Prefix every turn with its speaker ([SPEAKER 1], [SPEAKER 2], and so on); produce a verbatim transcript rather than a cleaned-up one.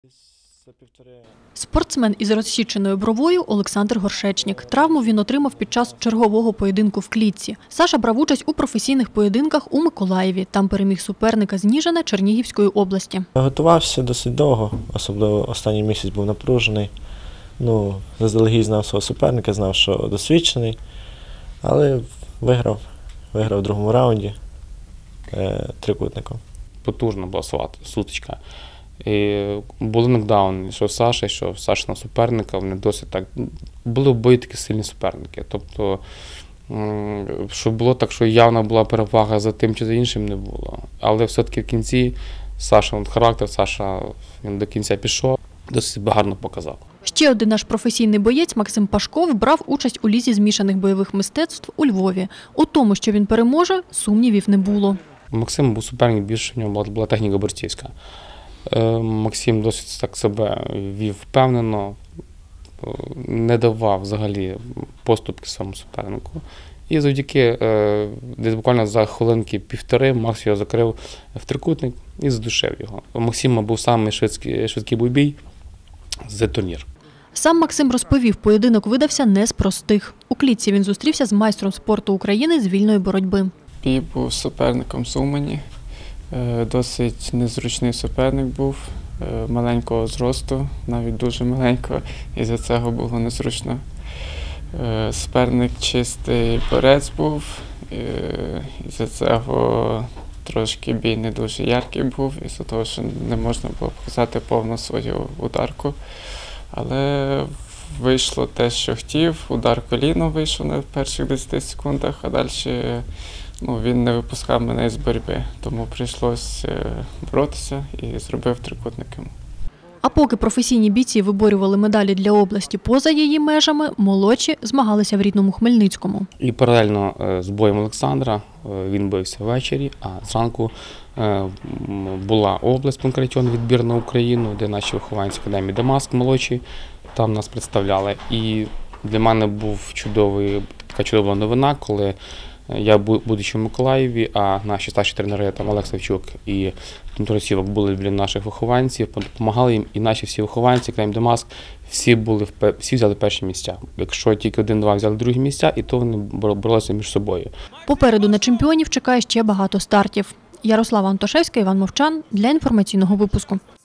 [SPEAKER 1] Спортсмен із розсіченою бровою Олександр Горшечнік. Травму він отримав під час чергового поєдинку в клітці. Саша брав участь у професійних поєдинках у Миколаєві. Там переміг суперника з Ніжина Чернігівської області.
[SPEAKER 2] Готувався досить довго, особливо останній місяць був напружений. Ну, заздалегідь знав свого суперника, знав, що досвідчений, але виграв. Виграв в другому раунді е, трикутником.
[SPEAKER 3] Потужна була сутичка. І були нокдауни, що в Саші, що в Сашиного суперника, вони досить так, були обоє такі сильні суперники. Тобто, щоб було так, що явна була перевага за тим чи за іншим, не було. Але все-таки в кінці Саша, характер, Саша, він до кінця пішов, досить гарно показав.
[SPEAKER 1] Ще один наш професійний боєць Максим Пашков брав участь у лізі змішаних бойових мистецтв у Львові. У тому, що він переможе, сумнівів не було.
[SPEAKER 3] Максим був суперник, більше в нього була техніка борцівська. Максим досить так себе вів впевнено, не давав взагалі поступки своєму супернику. І завдяки, десь буквально за хвилинки півтори, Макс його закрив в трикутник і задушив його. У Максима був самий швидкий, швидкий бойбій за турнір.
[SPEAKER 1] Сам Максим розповів, поєдинок видався не з простих. У клітці він зустрівся з майстром спорту України з вільної боротьби.
[SPEAKER 4] Бій був суперником з Умані. Досить незручний суперник був, маленького зросту, навіть дуже маленького, і за цього було незручно. Суперник чистий борець був, і за цього трошки бій не дуже яркий був, і за того, що не можна було показати повну свою ударку. Але вийшло те, що хотів, удар коліно вийшов на перших десяти секундах, а далі ну, він не випускав мене з боротьби, тому прийшлося боротися і зробив трикутник йому.
[SPEAKER 1] А поки професійні бійці виборювали медалі для області поза її межами, молодші змагалися в рідному Хмельницькому.
[SPEAKER 3] І паралельно з боєм Олександра він бився ввечері, а зранку була область Панкратіон, відбір на Україну, де наші вихованці Академії Дамаск молодші там нас представляли. І для мене був чудовий, така чудова новина, коли я, будучи в Миколаєві, а наші старші тренери, там Олег Савчук і Дмитро Сівок, були біля наших вихованців, допомагали їм, і наші всі вихованці, Академії Дамаск, всі, були, всі взяли перші місця. Якщо тільки один-два взяли другі місця, і то вони боролися між собою.
[SPEAKER 1] Попереду на чемпіонів чекає ще багато стартів. Ярослава Антошевська, Іван Мовчан для інформаційного випуску.